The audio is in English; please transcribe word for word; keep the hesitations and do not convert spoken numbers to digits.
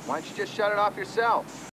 Why don't you just shut it off yourself?